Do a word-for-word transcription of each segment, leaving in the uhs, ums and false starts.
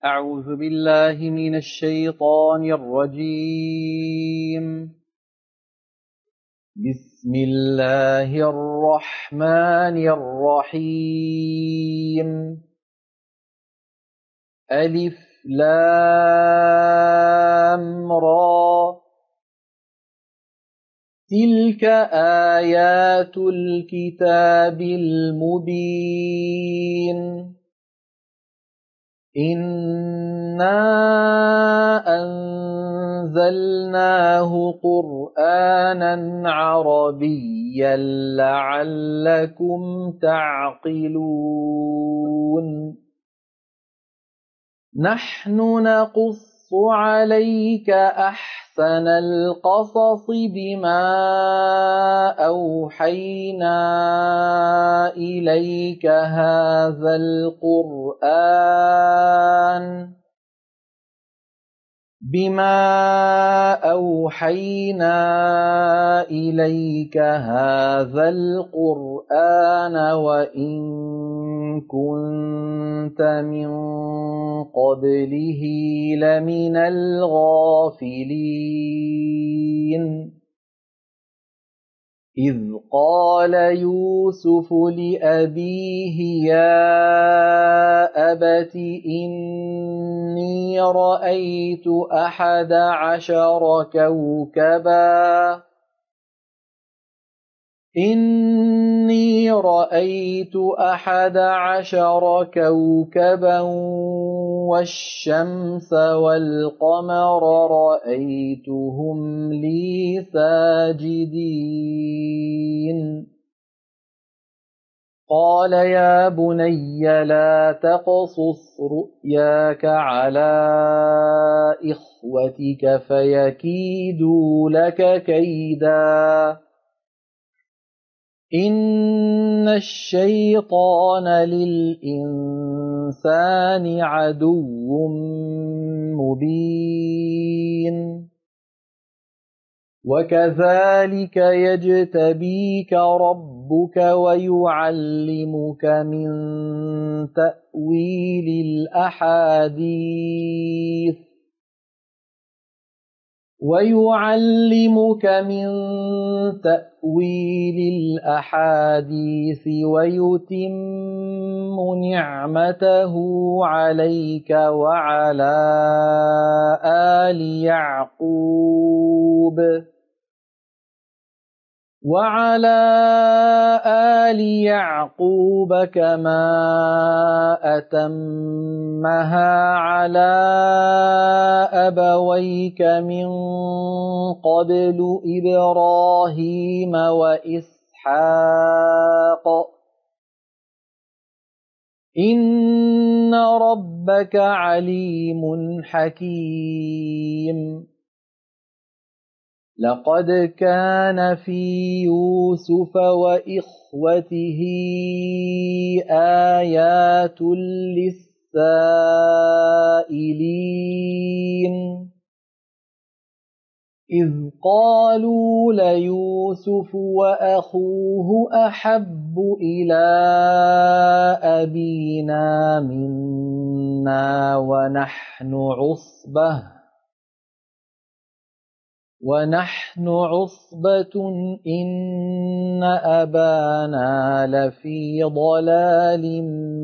أعوذ بالله من الشيطان الرجيم. بسم الله الرحمن الرحيم. ألف لام را. تلك آيات الكتاب المبين. إنا أنزلناه قرآنا عربيا لعلكم تعقلون. نحن نقص عليك أحسن القصص بما أوحينا إليك هذا القرآن بما أوحينا إليك هذا القرآن وإن كنت من قبله لمن الغافلين. إذ قال يوسف لأبيه يا أبت إني رأيت أحد عشر كوكبا إني رأيت أحد عشر كوكبا والشمس والقمر رأيتهم لي ساجدين. قال يا بني لا تقصص رؤياك على إخوتك فيكيدوا لك كيدا إن الشيطان للإنسان عدو مبين. وكذلك يجتبيك ربك ويعلمك من تأويل الأحاديث ويعلمك من تأويل الأحاديث ويتم نعمته عليك وعلى آل يعقوب وعلى آل يعقوب كما أتمها على أبويك من قبل إبراهيم وإسحاق إن ربك عليم حكيم. لقد كان في يوسف وإخوته آيات للسائلين إذ قالوا ليوسف وأخوه أحب إلى أبينا منا ونحن عصبة ونحن عصبة إن أبانا لفي ضلال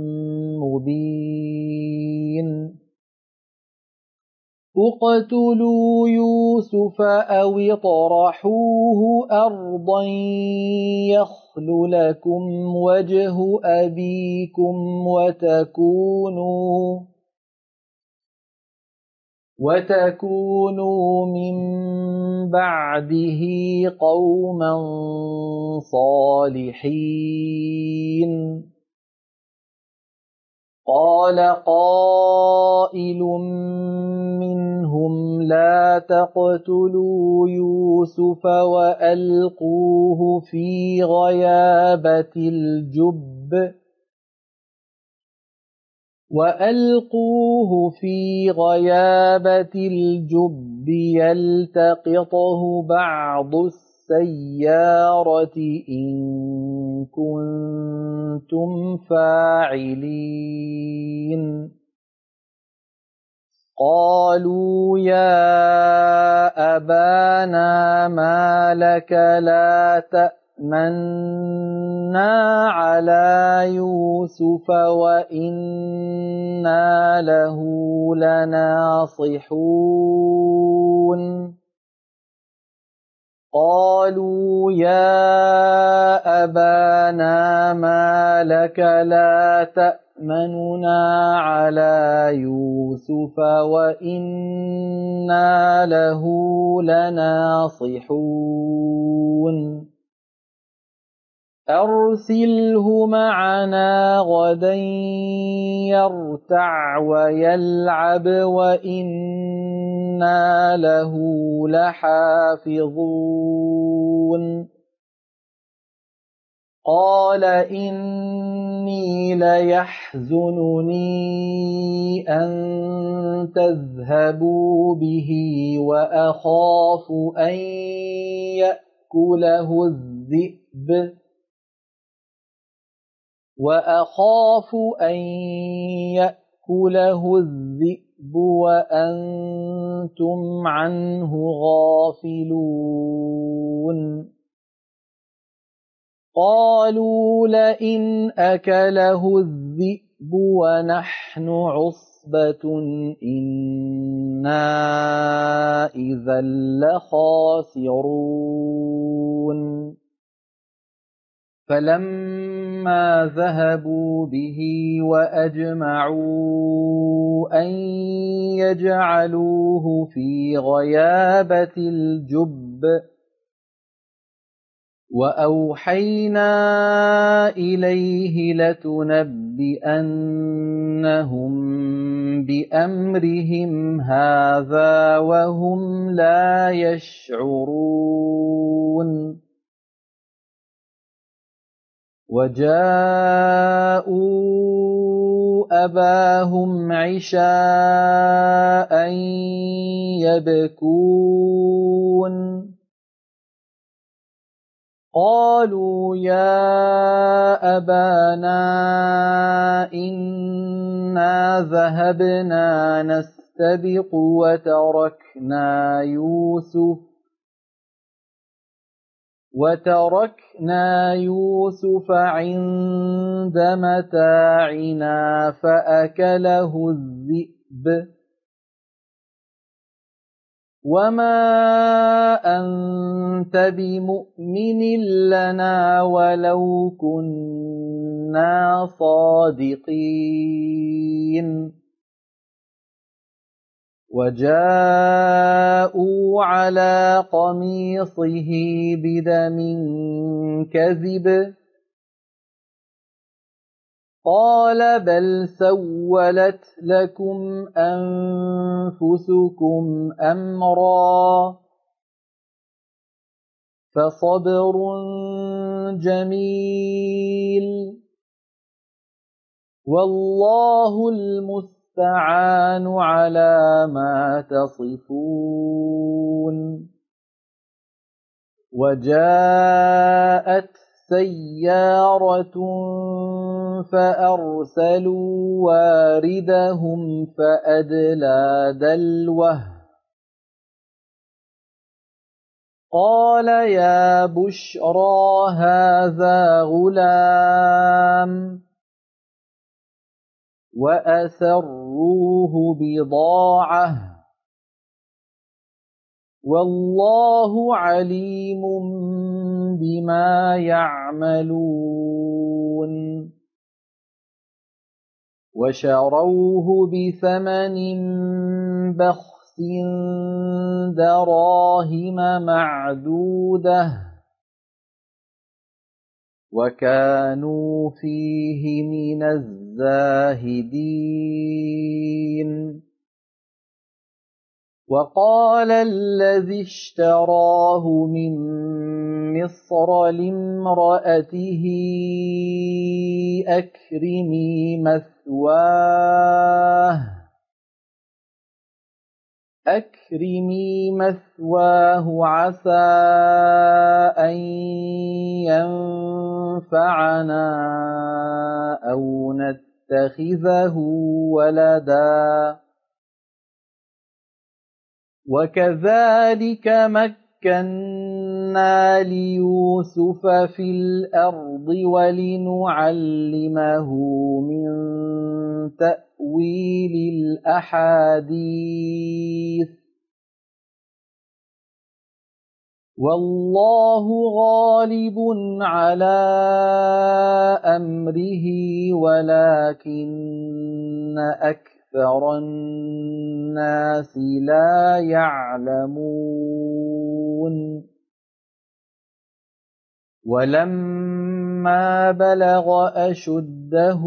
مبين. اقتلوا يوسف أو اطرحوه أرضا يخل لكم وجه أبيكم وتكونوا وتكونوا من بعده قوما صالحين. قال قائل منهم لا تقتلوا يوسف وألقوه في غيابة الجب وألقوه في غيابة الجب يلتقطه بعض السيارة إن كنتم فاعلين قالوا يا أبانا ما لك لا تأمنا على يوسف وإنا له لناصحون قالوا يا أبانا ما لك لا تأمننا على يوسف وإنا له لناصحون أرسله معنا غدا يرتع ويلعب وإنا له لحافظون قال إني ليحزنني أن تذهبوا به وأخاف أن يأكله الذئب وأخاف أن يأكله الذئب وأنتم عنه غافلون قالوا لئن أكله الذئب ونحن عصبة إنا إذا لخاسرون فلما ذهبوا به وأجمعوا أن يجعلوه في غيابة الجب وأوحينا إليه لتنبئنهم بأمرهم هذا وهم لا يشعرون وجاءوا أباهم عشاء يبكون قالوا يا أبانا إنا ذهبنا نستبق وتركنا يوسف وتركنا يوسف عند متاعنا فأكله الذئب وما أنت بمؤمن لنا ولو كنا صادقين وجاءوا على قميصه بدم كذب قال بل سولت لكم أنفسكم أمرا فصبر جميل والله المستعان على ما تصفون وجاءت سيارة فأرسلوا واردهم فأدلى دلوه قال يا بشرى هذا غلام وأسروه بضاعة والله عليم بما يعملون وشروه بثمن بخس دراهم معدودة وكانوا فيه من الزاهدين وقال الذي اشتراه من مصر لامرأته أكرمي مثواه أكرمي مثواه عسى أن ينفعنا أو نتخذه ولدا وكذلك مكنا ليوسف في الأرض ولنعلمه من تأويل الأحاديث والله غالب على أمره ولكن أكثر الناس لا يعلمون ولما بلغ أشده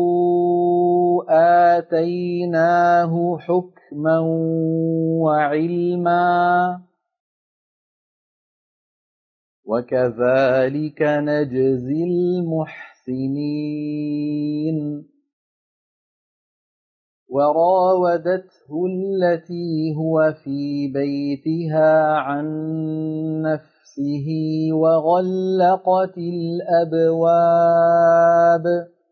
آتيناه حكما وعلما وكذلك نجزي المحسنين وراودته التي هو في بيتها عن نفسه وغلقت الأبواب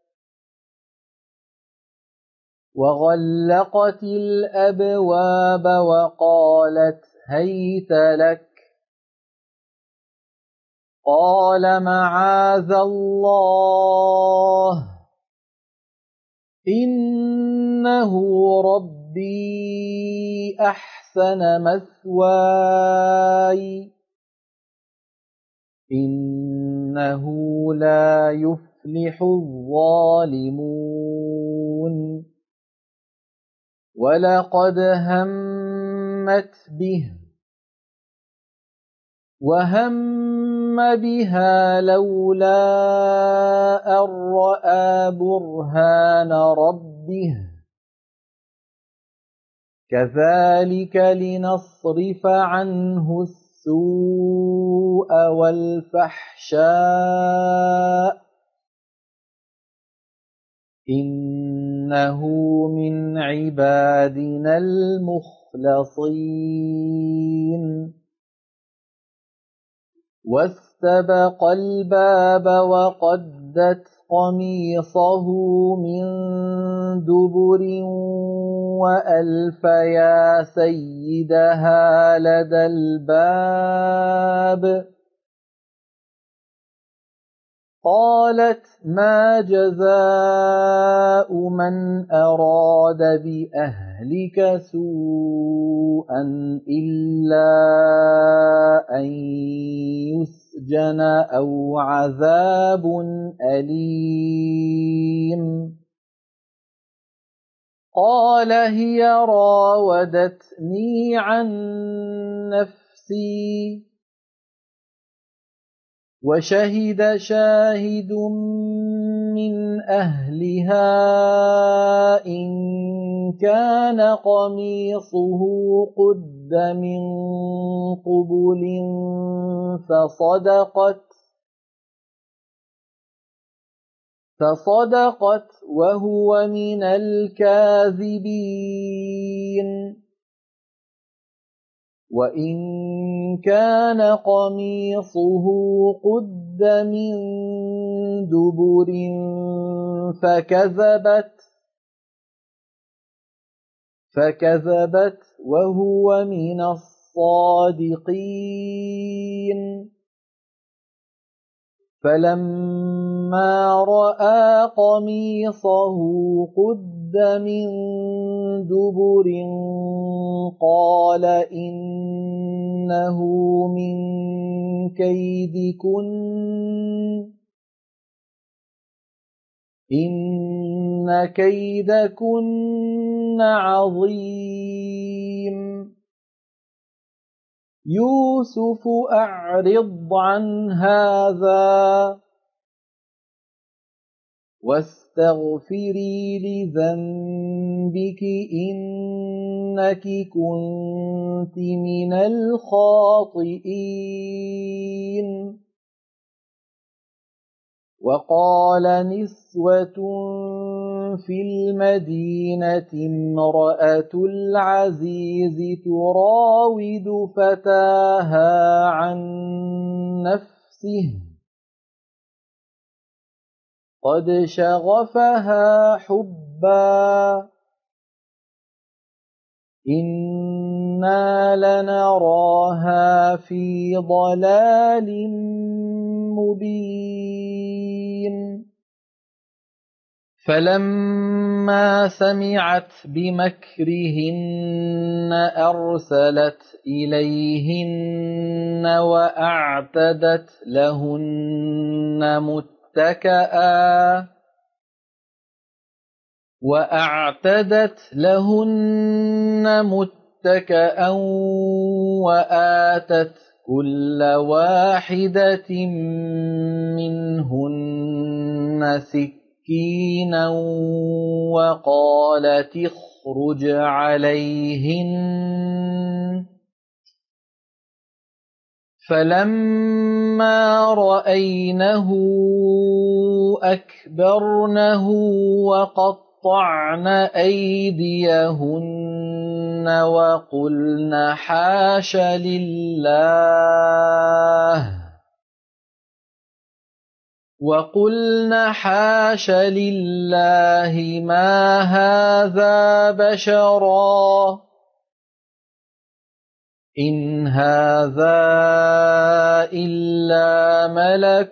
وغلقت الأبواب وقالت هيت لك قال معاذ الله إنه ربي أحسن مثواي إنه لا يفلح الظالمون ولقد همت به وهم بها لولا أن رأى برهان ربه كذلك لنصرف عنه السوء والفحشاء إنه من عبادنا المخلصين واستبق الباب وقدت قميصه من دبر وألف يا سيدها لدى الباب قالت ما جزاء من أراد بأهلك سوءا إلا أن يسجن أو عذاب أليم قال هي راودتني عن نفسي وشهد شاهد من أهلها إن كان قميصه قد من قبل فصدقت فصدقت وهو من الكاذبين وإن كان قميصه قد من دبر فكذبت فكذبت وهو من الصادقين فلما رأى قميصه قد من دبر قال إنه من كيدكن إن كيدكن عظيم يوسف أعرض عن هذا واستغفري لذنبك إنك كنت من الخاطئين وقال نسوة في المدينة امرأة العزيز تراود فتاها عن نفسه قد شغفها حبا إن إِنَّا لَنَرَاهَا فِي ضَلَالٍ مُبِينٍ فَلَمَّا سَمِعَتْ بِمَكْرِهِنَّ أَرْسَلَتْ إِلَيْهِنَّ وَأَعْتَدَتْ لَهُنَّ مُتَّكَأً وَأَعْتَدَتْ لَهُنَّ مُتَّكَأً وَآتَتْ كُلَّ وَاحِدَةٍ مِّنْهُنَّ سِكِّينًا وَقَالَتِ اخْرُجْ عَلَيْهِنَّ فَلَمَّا رَأَيْنَهُ أَكْبَرْنَهُ وَقَطَّعْنَ أَيْدِيَهُنَّ وَقُلْنَ حَاشَ لِلَّهِ وَقُلْنَ حَاشَ لِلَّهِ مَا هَذَا بَشَرًا إِنْ هَذَا إِلَّا مَلَكٌ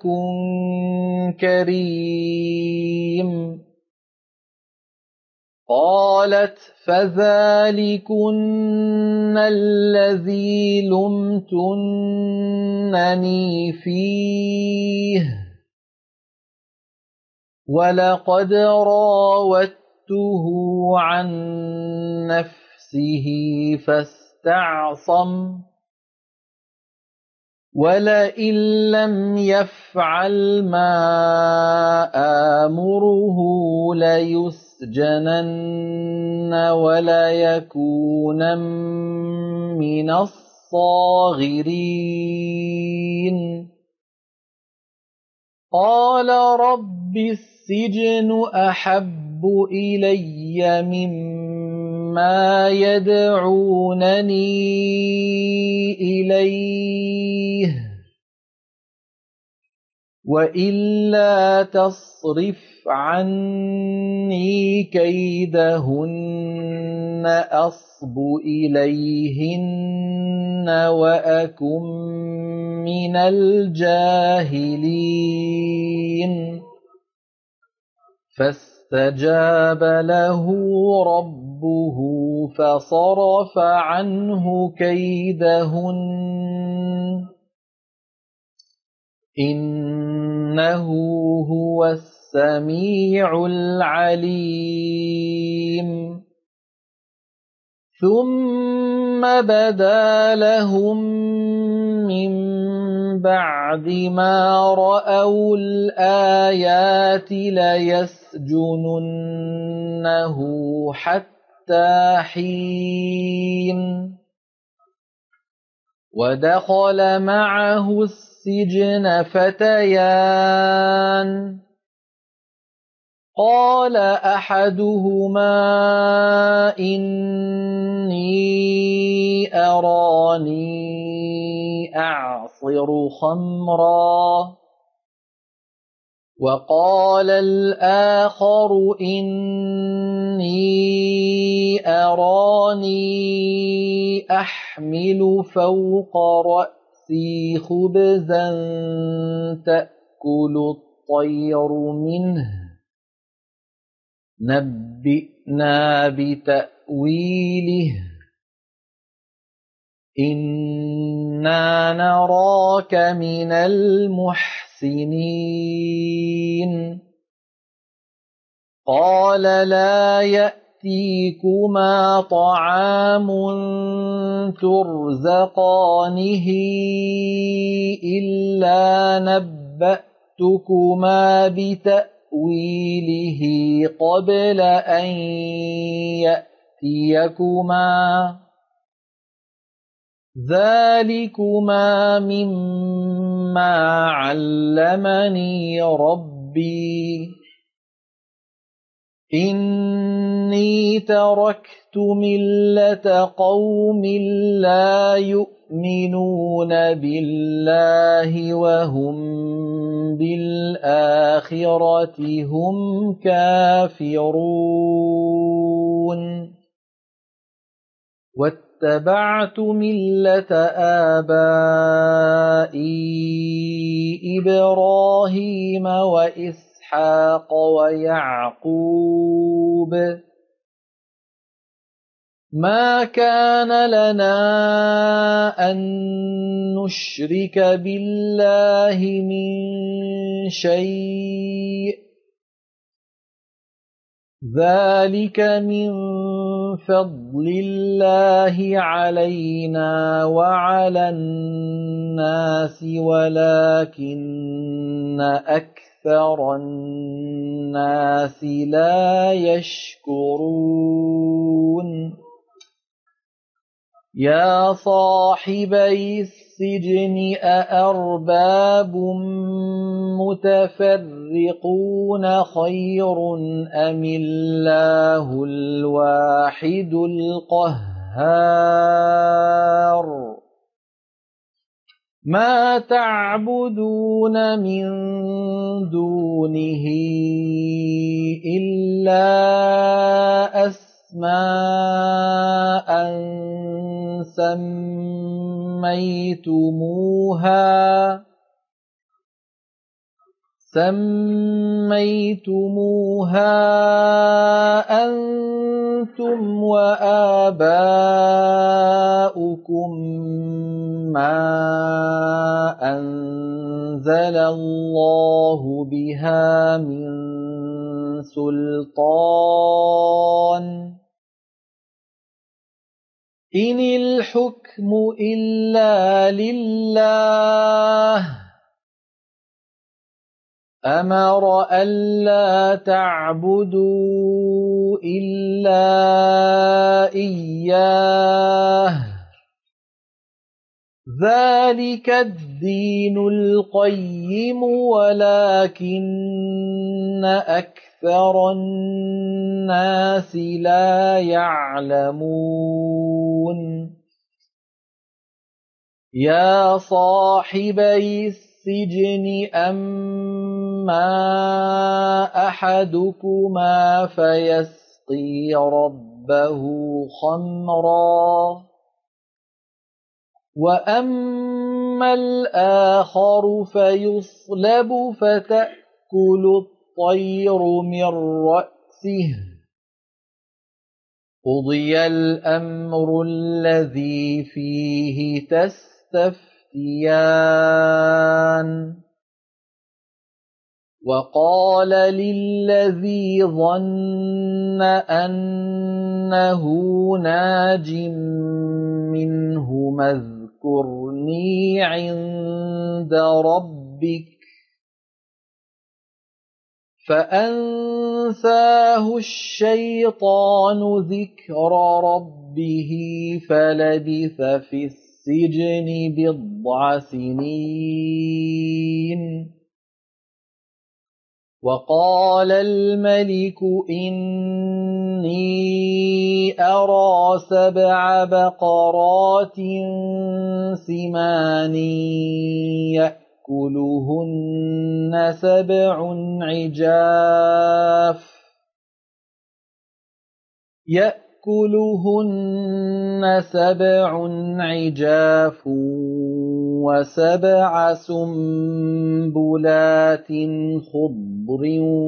كَرِيمٌ قَالَتْ فَذَلِكُنَّ الَّذِي لُمْتُنَّنِي فِيهِ وَلَقَدْ رَاوَدتُّهُ عَن نَّفْسِهِ فَاسْتَعْصَمَ وَلَئِن لَّمْ يَفْعَلْ مَا آمُرُهُ لَيُسْجَنَنَّ وَلَيَكُونًا مِّنَ الصَّاغِرِينَ قَالَ رَبِّ السِّجْنُ أَحَبُّ إِلَيَّ مِمَّا يَدْعُونَنِي إِلَيْهِ وَإِلَّا تَصْرِفْ عَنِّي كَيْدَهُنَّ أَصْبُ إِلَيْهِنَّ وَأَكُن مِّنَ الْجَاهِلِينَ فَاسْتَجَابَ لَهُ رَبُّهُ فَصَرَفَ عَنْهُ كَيْدَهُنَّ إِنَّهُ هُوَ السَّمِيعُ الْعَلِيمُ ثُمَّ بَدَا لَهُم مِّن بَعْدِ مَا رَأَوُا الْآيَاتِ لَيَسْجُنُنَّهُ حَتَّىٰ حِينٍ وَدَخَلَ مَعَهُ السِّجْنَ فَتَيَانِ قَالَ أَحَدُهُمَا إِنِّي أَرَانِي أَعْصِرُ خَمْرًا وَقَالَ الْآخَرُ إِنِّي أَرَانِي أَحْمِلُ فَوْقَ رَأْسِي خُبْزًا تَأْكُلُ الطَّيْرُ مِنْهُ نَبِّئْنَا بِتَأْوِيلِهِ إِنَّا نَرَاكَ مِنَ الْمُحْسِنِينَ قَالَ لَا يَأْتِيكُمَا طَعَامٌ تُرْزَقَانِهِ إِلَّا نَبَّأْتُكُمَا بِتَأْوِيلِهِ قَبْلَ أَن يَأْتِيَكُمَا ذَلِكُمَا مِمَّا عَلَّمَنِي رَبِّي إِنِّي تَرَكْتُ مِلَّةَ قَوْمٍ لَّا يُؤْمِنُونَ بِاللَّهِ وَهُم بِالْآخِرَةِ هُمْ كَافِرُونَ واتبعت ملة آبائي إبراهيم وإسحاق ويعقوب ما كان لنا أن نشرك بالله من شيء ذلك من فضل الله علينا وعلى الناس ولكن أكثر الناس لا يشكرون يا صاحبي السجن أأرباب متفرقون خير أم الله الواحد القهار ما تعبدون من دونه إلا أسماء سميتموها سميتموها أنتم وآباؤكم ما أنزل الله بها من سلطان إن الحكم إلا لله أمر ألا تعبدوا إلا إياه ذلك الدين القيم ولكن أكثر الناس لا يعلمون يا صاحبي السجن أما أحدكما فيسقي ربه خمرا وأما الآخر فيصلب فتأكل الطير من رأسه قضي الأمر الذي فيه تستفتيان وقال للذي ظن أنه ناج منهما اذكرني عند ربك فأنساه الشيطان ذكر ربه فلبث في السجن بضع سنين وقال الملك إني أرى سبع بقرات سمان يأكلهن سبع عجاف يأكلهن سبع عجاف وسبع سنبلات خضر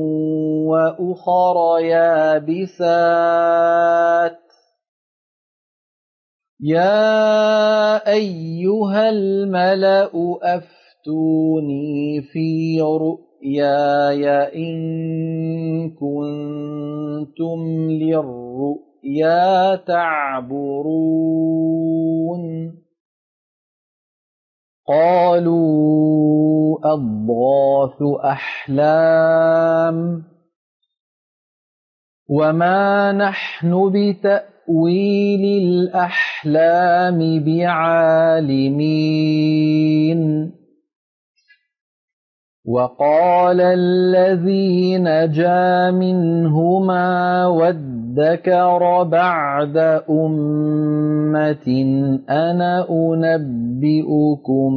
وأخر يابسات يا أيها الملأ أفتوني في رؤياي إن كنتم للرؤيا تعبرون قالوا أضغاث أحلام وما نحن بتأويل الأحلام بعالمين وقال الذي نجا منهما وادكر بعد أمة أنا أنبئكم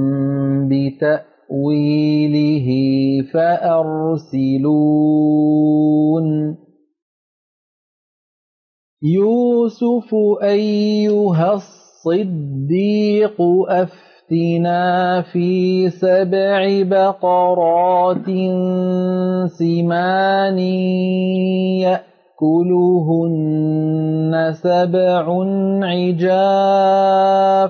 بتأويله فأرسلون يوسف أيها الصديق أفتنا في سبع بقرات سمان يأكلهن سبع عجاف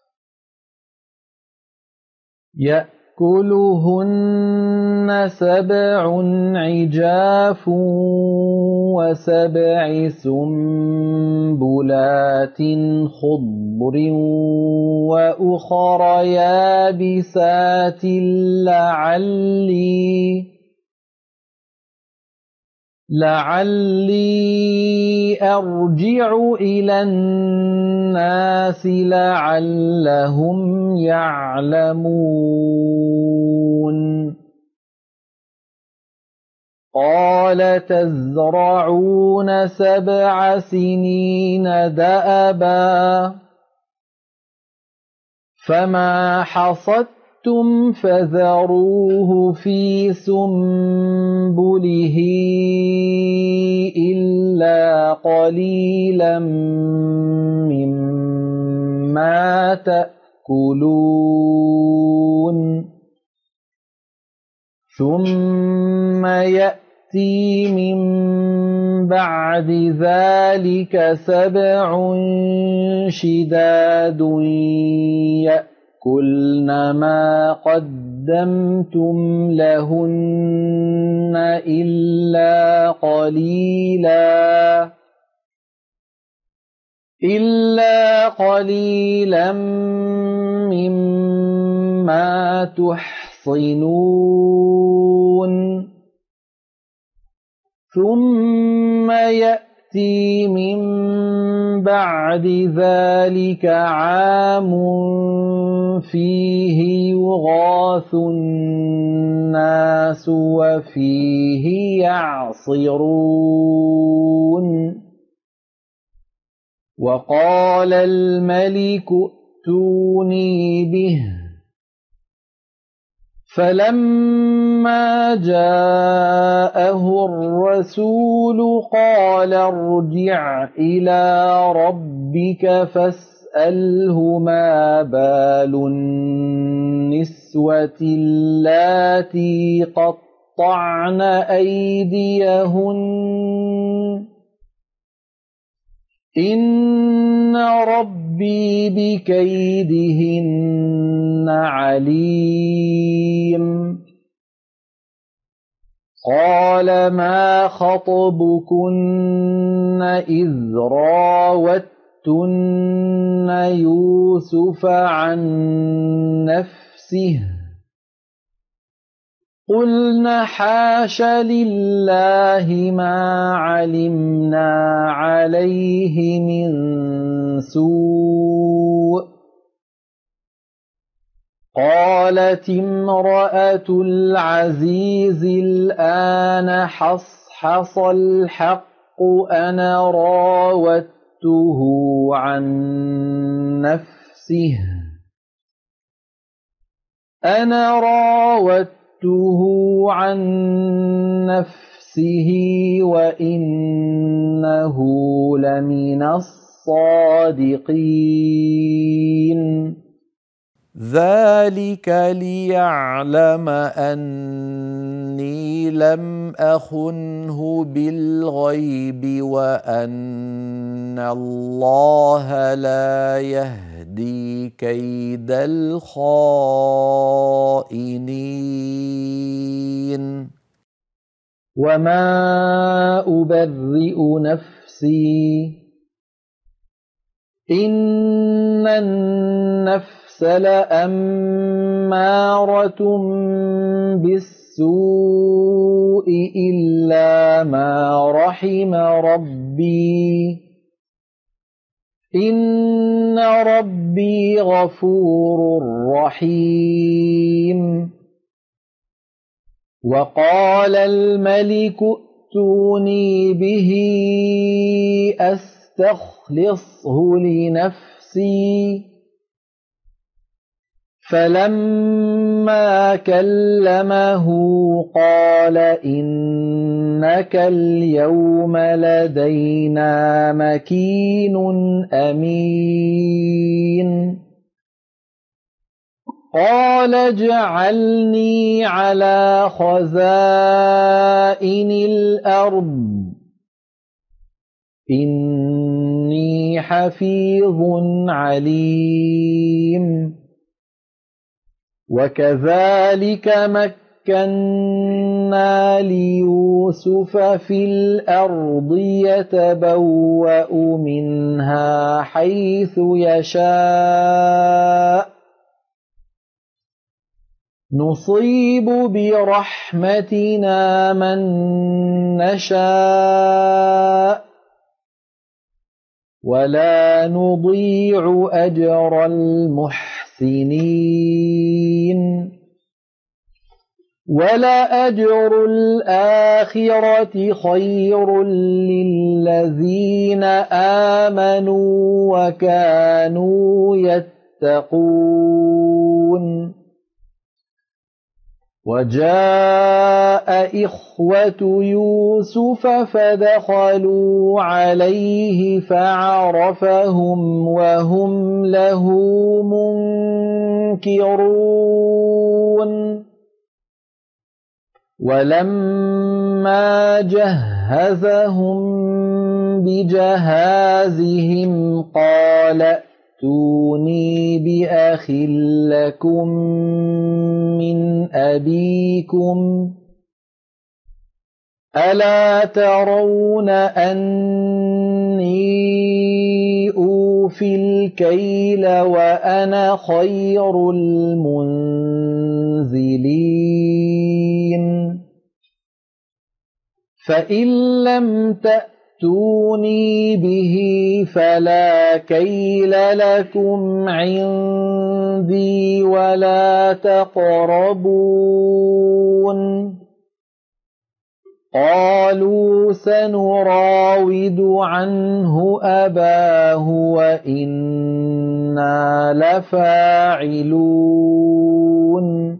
يأكلهن سبع عجاف وسبع سنبلات خضر وأخر يابسات لعلي لعلي أرجع إلى الناس لعلهم يعلمون قال تزرعون سبع سنين دأبا فما حصدتم فذروه في سنبله إلا قليلا مما تأكلون ثم يأتي من بعد ذلك سبع شداد يأكلن ما قدمتم لهن إلا قليلا إلا قليلا مما تحصنون ثم يأتي من بعد ذلك عام فيه يغاث الناس وفيه يعصرون وقال الملك ائتوني به فلما جاءه الرسول قال ارجع إلى ربك فاسأله ما بال النسوة اللاتي قطعن أيديهن إن ربي بكيدهن عليم قال ما خطبكن إذ راوتن يوسف عن نفسه قلنا حاش لله ما علمنا عليه من سوء قالت امرأة العزيز الآن حصحص الحق أنا راودته عن نفسه أنا راودته عن نفسه وإنه لمن الصادقين ذلك ليعلم أني لم أخنه بالغيب وأن الله لا يهدي كيد الخائنين وما أبرئ نفسي إن النفس لأمارة بالسوء إلا ما رحم ربي إن ربي غفور رحيم وقال الملك ائتوني به أستخلصه لنفسي فلما كلمه قال إنك اليوم لدينا مكين أمين قال اجعلني على خزائن الأرض إني حفيظ عليم وكذلك مكنا ليوسف في الأرض يتبوأ منها حيث يشاء نصيب برحمتنا من نشاء ولا نضيع أجر المحسنين ولأجر الآخرة خير للذين آمنوا وكانوا يتقون وجاء إخوة يوسف فدخلوا عليه فعرفهم وهم له منكرون ولما جهزهم بجهازهم قال ائتوني بأخ لكم من أبيكم ألا ترون أني أوفي الكيل وأنا خير المنزلين فإن لم تأتوني به فلا كيل لكم عندي ولا تقربون قالوا سنراود عنه أباه وإنا لفاعلون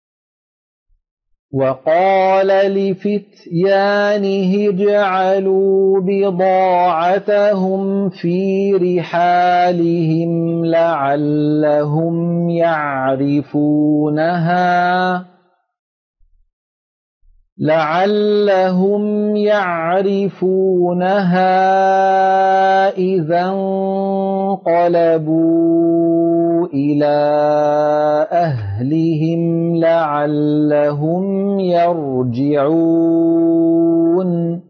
وقال لفتيانه اجعلوا بضاعتهم في رحالهم لعلهم يعرفونها لعلهم يعرفونها إذا انقلبوا إلى أهلهم لعلهم يرجعون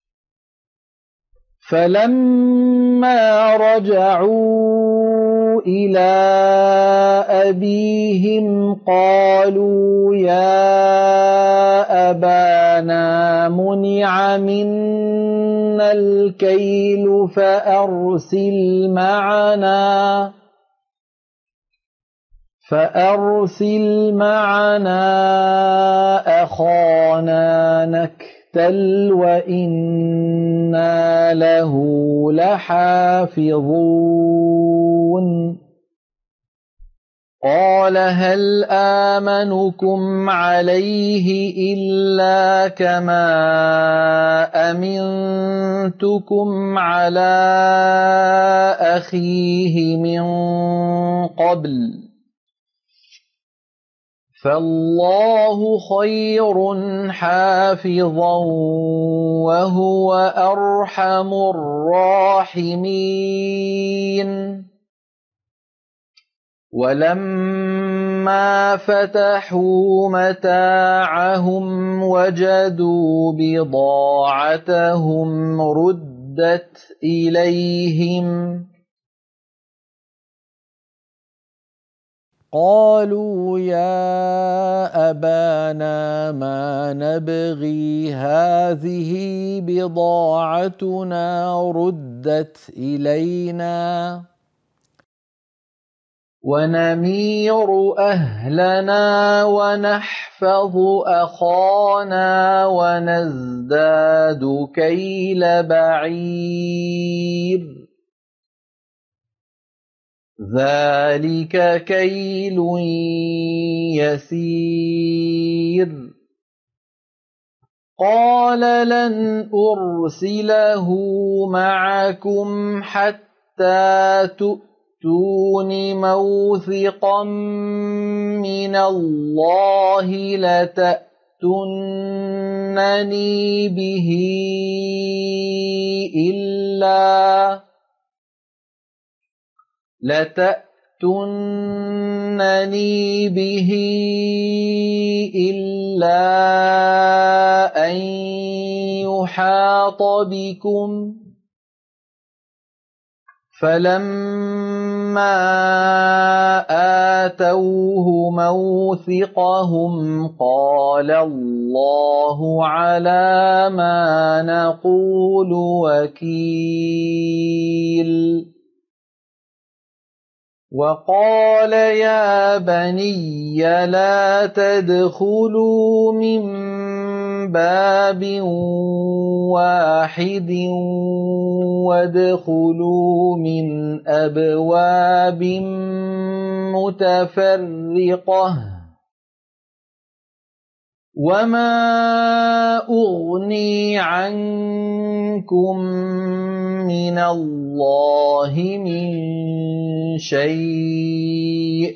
فلما رجعوا إلى أبيهم قالوا يا أبانا منع منا الكيل فأرسل معنا فأرسل معنا أخانا نكتل وإنا له لحافظون قال هل آمنكم عليه إلا كما أمنتكم على أخيه من قبل فالله خير حافظا وهو أرحم الراحمين ولما فتحوا متاعهم وجدوا بضاعتهم ردت إليهم قالوا يا أبانا ما نبغي هذه بضاعتنا ردت إلينا ونمير أهلنا ونحفظ أخانا ونزداد كيل بعير ذلك كيل يسير قال لن أرسله معكم حتى تؤتون موثقا من الله لتأتونني به إلا لتأتونني به إلا أن يحاط بكم فلما آتوه موثقهم قال الله على ما نقول وكيل وقال يا بني لا تدخلوا من باب واحد وادخلوا من أبواب متفرقة وما أغني عنكم من الله من شيء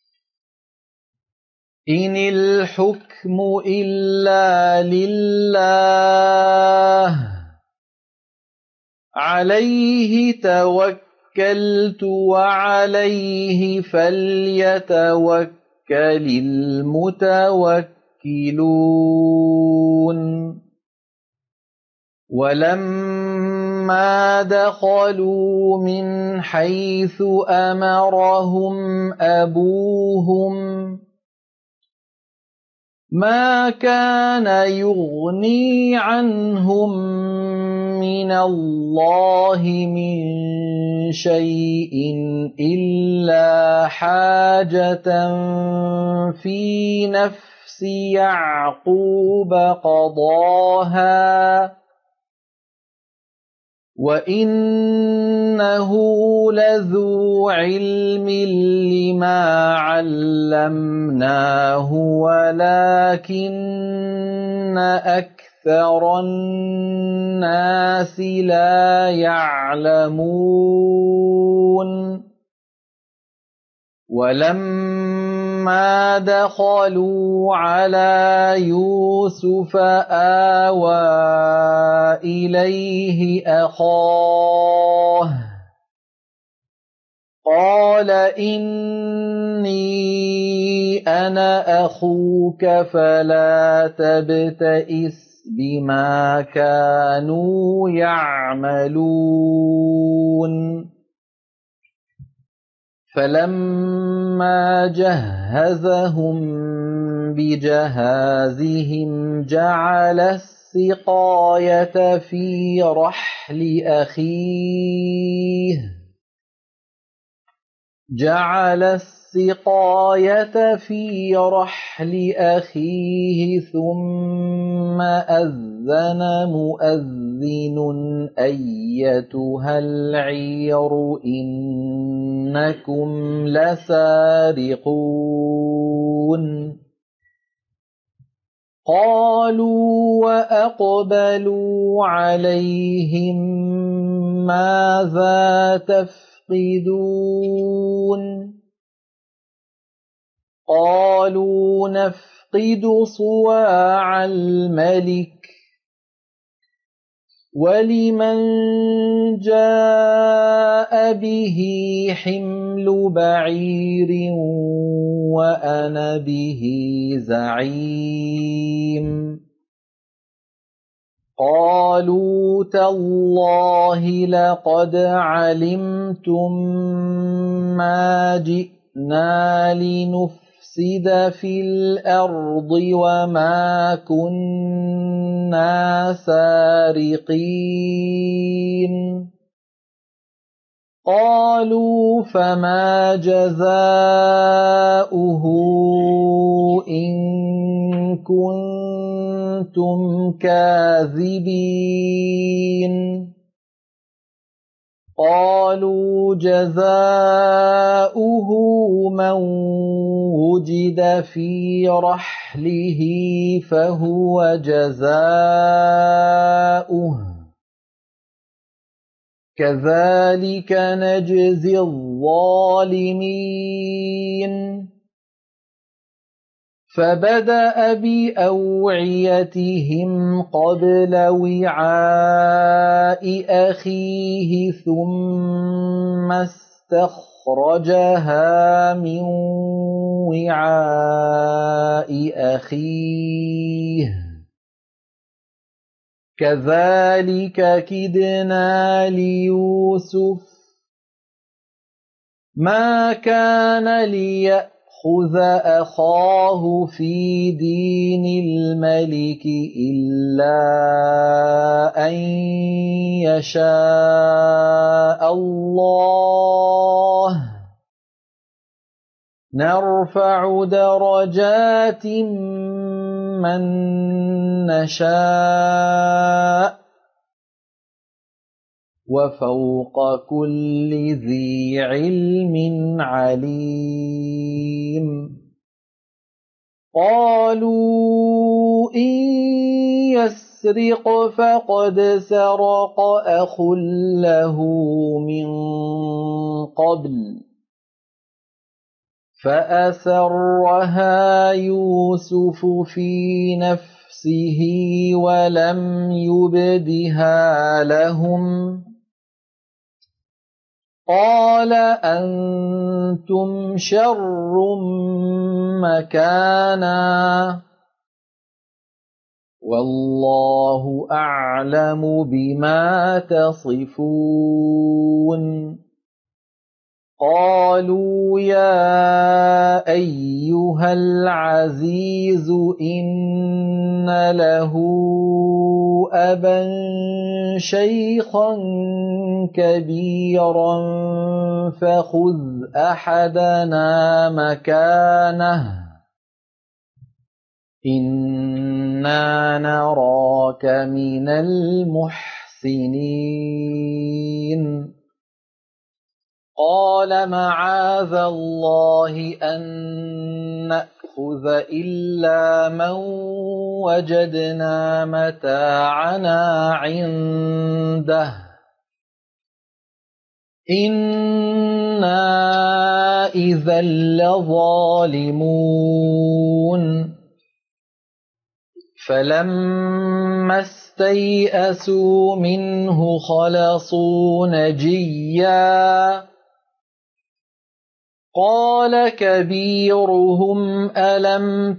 إن الحكم إلا لله عليه توكلت وعليه فليتوكل المتوكلون ولما دخلوا من حيث أمرهم أبوهم ما كان يغني عنهم من الله من شيء إلا حاجة في نفس يعقوب قضاها وإنه لذو علم لما علمناه ولكن أكثر الناس لا يعلمون ولما دخلوا على يوسف آوى إليه أخاه قال إني أنا أخوك فلا تبتئس بما كانوا يعملون فلما جهزهم بجهازهم جعل السقاية في رحل أخيه جعل السقاية في رحل أخيه ثم أذن مؤذن أيتها العير إنكم لسارقون قالوا وأقبلوا عليهم ماذا تفقدون قالوا نفقد صواع الملك ولمن جاء به حمل بعير وأنا به زعيم قالوا تالله لقد علمتم ما جئنا لنفسد في الأرض وما كنا سارقين قالوا فما جزاؤه إن كنتم كاذبين قالوا جزاؤه من وجد في رحله فهو جزاؤه كذلك نجزي الظالمين فبدأ بأوعيتهم قبل وعاء أخيه ثم استخرجها من وعاء أخيه كذلك كدنا ليوسف ما كان ليأخذ أخاه في دين الملك إلا أن يشاء الله نرفع درجات من نشاء وفوق كل ذي علم عليم قالوا إن يسرق فقد سرق أخ له من قبل فأسرها يوسف في نفسه ولم يبدها لهم قال أنتم شر مكانا والله أعلم بما تصفون قالوا يا أيها العزيز إن له أبا شيخا كبيرا فخذ أحدنا مكانه إنا نراك من المحسنين قال معاذ الله أن نأخذ إلا من وجدنا متاعنا عنده إنا إذا لظالمون فلما استيئسوا منه خلصوا نجيا قال كبيرهم ألم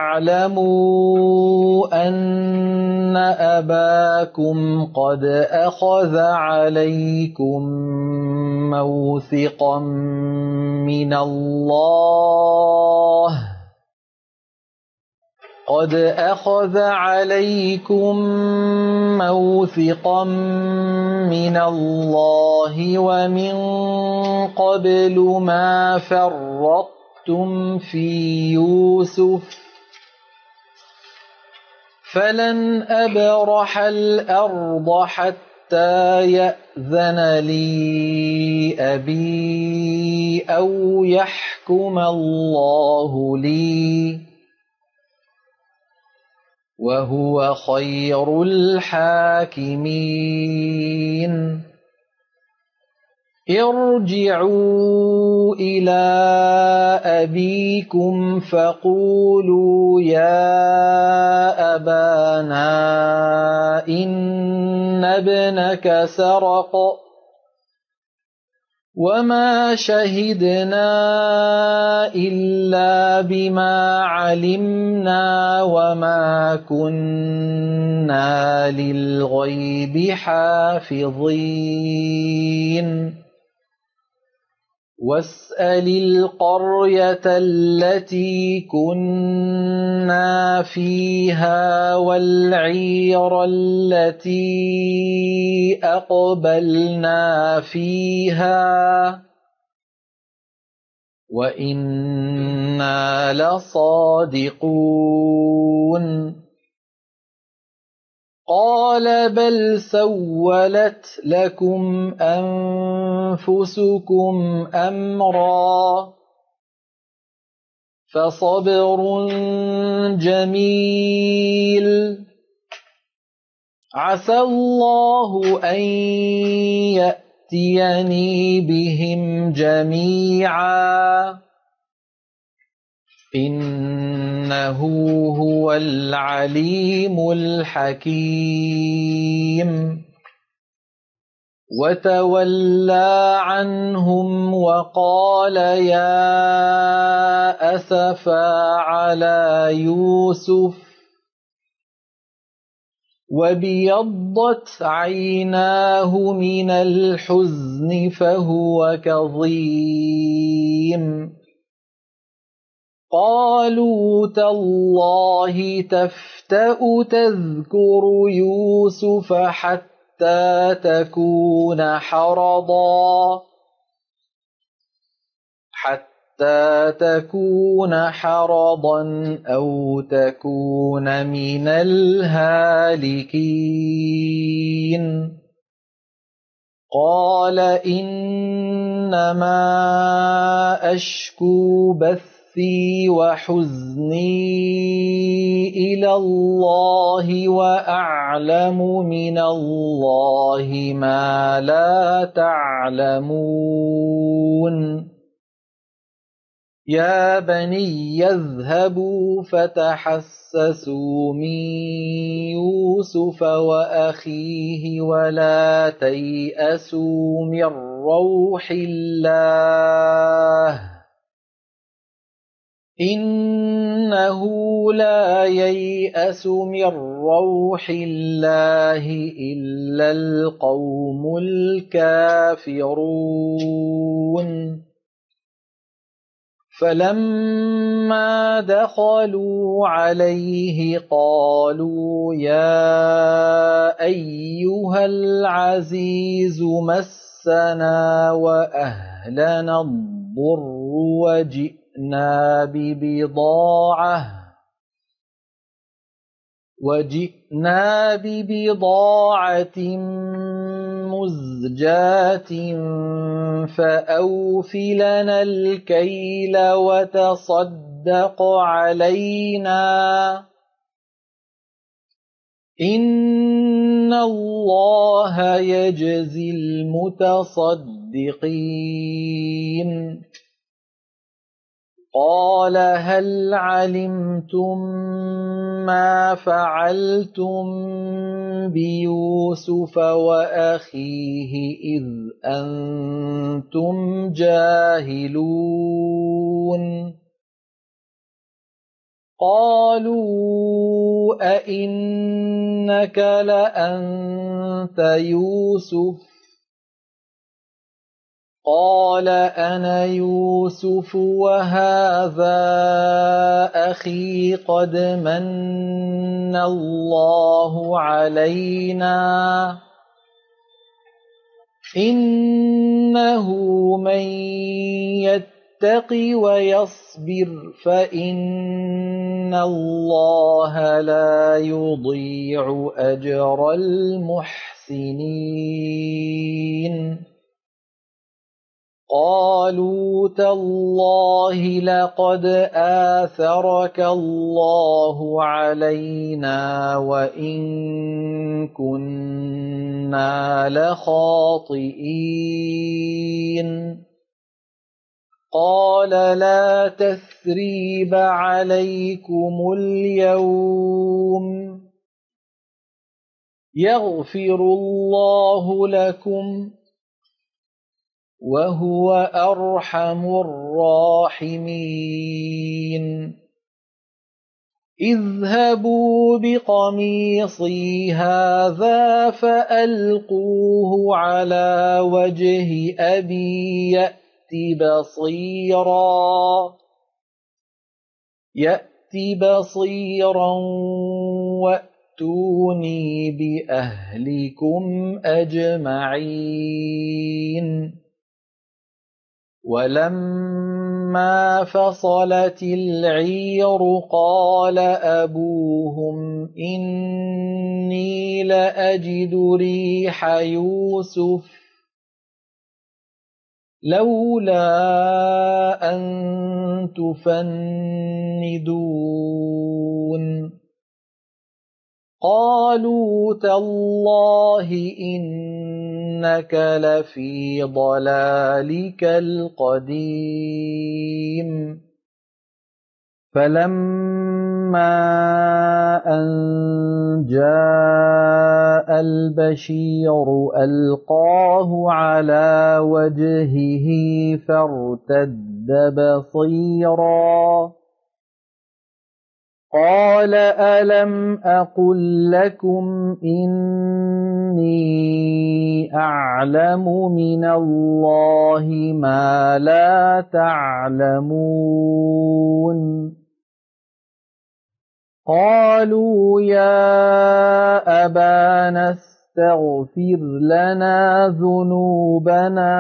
تعلموا أن أباكم قد أخذ عليكم موثقا من الله قد أخذ عليكم موثقا من الله ومن قبل ما فرطتم في يوسف فلن أبرح الأرض حتى يأذن لي أبي أو يحكم الله لي وهو خير الحاكمين ارجعوا إلى أبيكم فقولوا يا أبانا إن ابنك سرق وما شهدنا إلا بما علمنا وما كنا للغيب حافظين واسأل القرية التي كنا فيها والعير التي أقبلنا فيها وإنا لصادقون قال بل سولت لكم أنفسكم أمرا فصبر جميل عسى الله أن يأتيني بهم جميعا إنه هو العليم الحكيم وتولى عنهم وقال يا أسفا على يوسف وابيضت عيناه من الحزن فهو كظيم قالوا تالله تفتأ تذكر يوسف حتى تكون حرضا حتى تكون حرضا أو تكون من الهالكين قال إنما أشكو بثي وحزني إلى الله وأعلم من الله ما لا تعلمون يا بني يذهبوا فتحسسوا من يوسف وأخيه ولا تيأسوا من روح الله إنه لا ييأس من روح الله إلا القوم الكافرون فلما دخلوا عليه قالوا يا أيها العزيز مسنا وأهلنا الضر وجئنا ببضاعة وجئنا ببضاعة مزجاة فأوف لنا الكيل وتصدق علينا إن الله يجزي المتصدقين قال هل علمتم ما فعلتم بيوسف وأخيه إذ أنتم جاهلون قالوا أئنك لأنت يوسف قال أنا يوسف وهذا أخي قد من الله علينا إنه من يتق ويصبر فإن الله لا يضيع أجر المحسنين قالوا تالله لقد آثرك الله علينا وإن كنا لخاطئين قال لا تثريب عليكم اليوم يغفر الله لكم وهو أرحم الراحمين اذهبوا بقميصي هذا فألقوه على وجه أبي يأت بصيرا يأت بصيرا وأتوني بأهلكم أجمعين ولما فلما فصلت العير قال أبوهم إني لأجد ريح يوسف لولا أن تفندون قالوا تالله إنك لفي ضلالك القديم فلما أن جاء البشير ألقاه على وجهه فارتد بصيرا قال ألم أقل لكم إني أعلم من الله ما لا تعلمون قالوا يا أبانا استغفر لنا ذنوبنا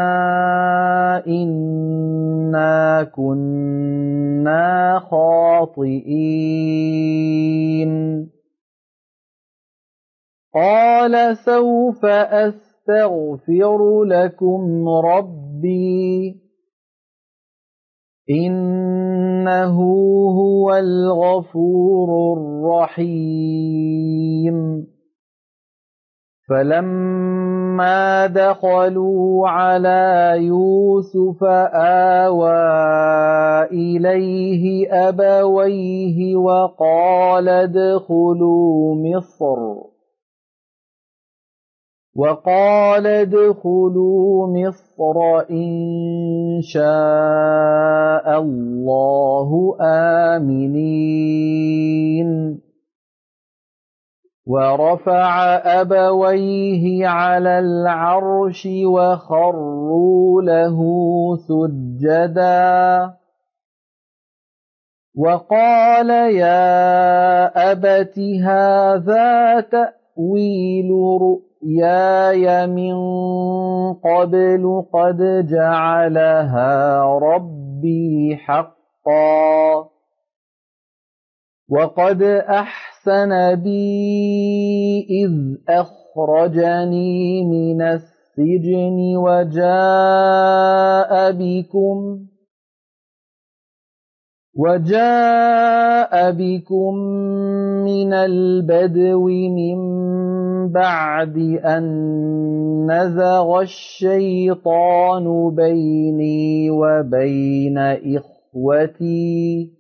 إنا كنا خاطئين قال سوف أستغفر لكم ربي إنه هو الغفور الرحيم فلما دخلوا على يوسف آوى إليه أبويه وقال ادخلوا مصر وقال ادخلوا مصر إن شاء الله آمنين ورفع أبويه على العرش وخروا له سجدا وقال يا أبت هذا تأويل رؤياي من قبل قد جعلها ربي حقا وقد أحسن بي إذ أخرجني من السجن وجاء بكم وجاء بكم من البدو من بعد أن نزغ الشيطان بيني وبين إخوتي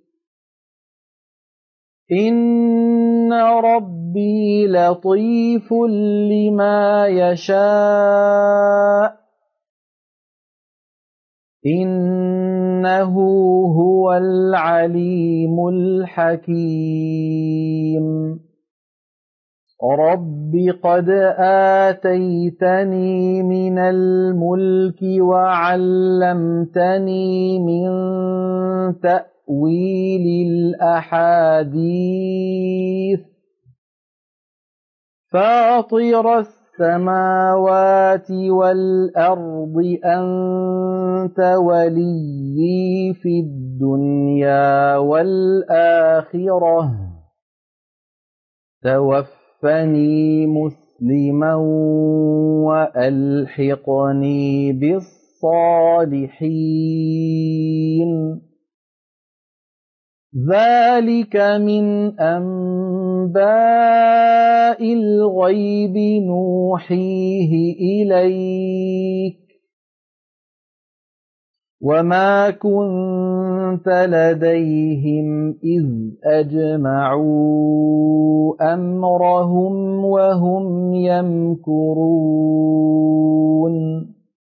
إن ربي لطيف لما يشاء إنه هو العليم الحكيم رب قد آتيتني من الملك وعلمتني من تأويل الأحاديث فاطر السماوات والأرض أنت وليي في الدنيا والآخرة توفني مسلما وألحقني بالصالحين ذلك من أنباء الغيب نوحيه إليك وما كنت لديهم إذ أجمعوا أمرهم وهم يمكرون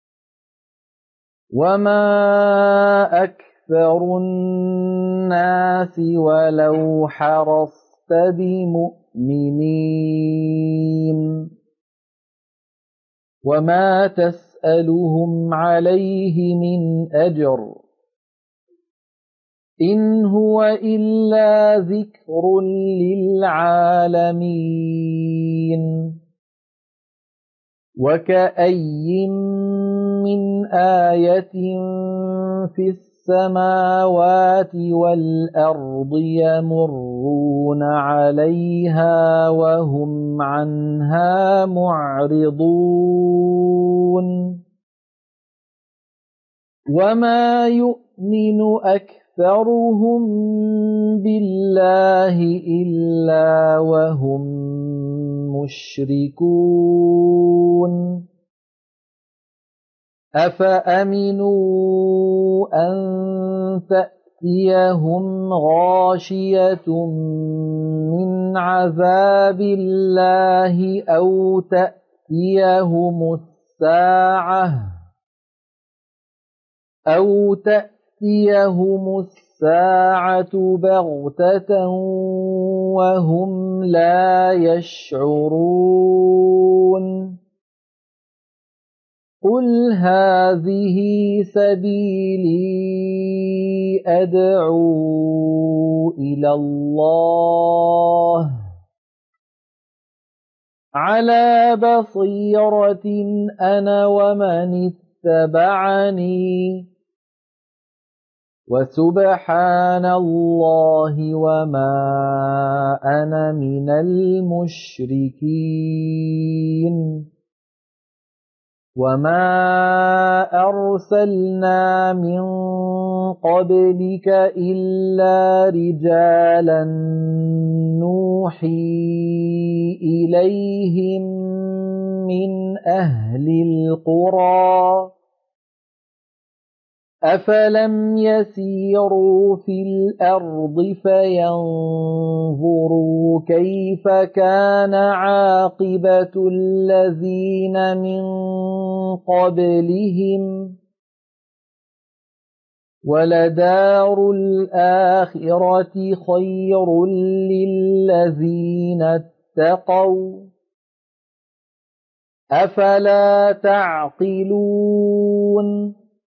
وما أكثر أكثر الناس ولو حرصت بمؤمنين وما تسألهم عليه من أجر إن هو إلا ذكر للعالمين وكأي من آية في السماء السماوات والأرض يمرون عليها وهم عنها معرضون وما يؤمن أكثرهم بالله إلا وهم مشركون أفأمنوا أن تأتيهم غاشية من عذاب الله أو تأتيهم الساعة أو تأتيهم الساعة بغتة وهم لا يشعرون قل هذه سبيلي أدعو إلى الله على بصيرة أنا ومن اتبعني وسبحان الله وما أنا من المشركين وما أرسلنا من قبلك إلا رجالا نوحي إليهم من أهل القرى أفلم يسيروا في الأرض فينظروا كيف كان عاقبة الذين من قبلهم ولدار الآخرة خير للذين اتقوا أفلا تعقلون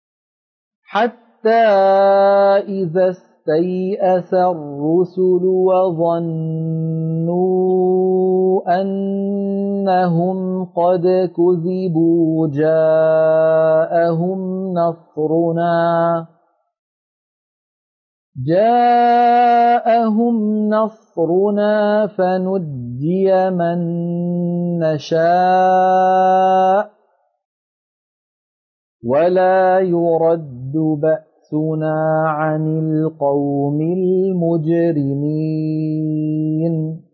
حتى إذا استيأس الرسل وظنوا أنهم قد كذبوا جاءهم نصرنا جاءهم نصرنا فنجي من نشاء ولا يرد بأسنا عن القوم المجرمين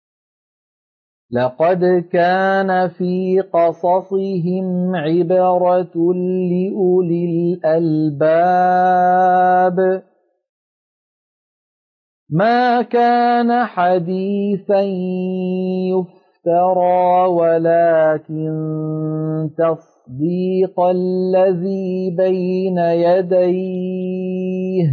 لقد كان في قصصهم عبرة لأولي الألباب ما كان حديثا يفترى ولكن تصديق الذي بين يديه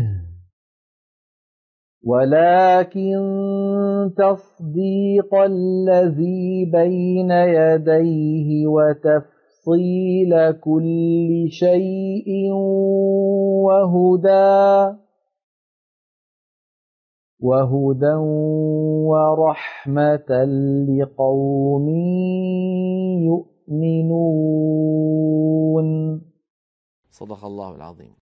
ولكن تصديق الذي بين يديه وتفصيل كل شيء وهدى وهدى ورحمة لقوم يؤمنون. صدق الله العظيم.